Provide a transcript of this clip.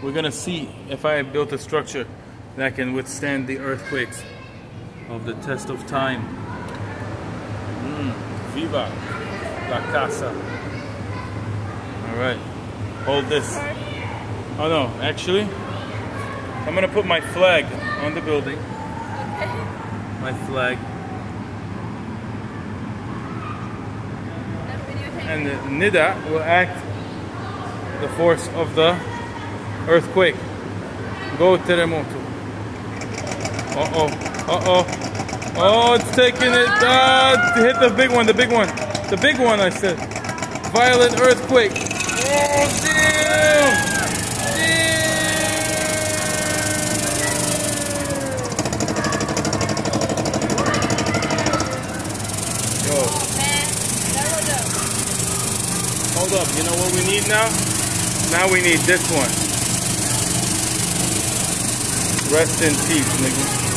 We're gonna see if I built a structure that can withstand the earthquakes of the test of time. Viva la casa. All right, hold this. Oh no, actually, I'm gonna put my flag on the building. Okay. My flag. And the Nida will act the force of the earthquake. Go terremoto. Uh-oh. Uh-oh. Oh, it's taking it. Ah, hit the big one, the big one. The big one, I said. Violent earthquake. Oh, damn! Yo. Hold up, you know what we need now? Now we need this one. Rest in peace, nigga.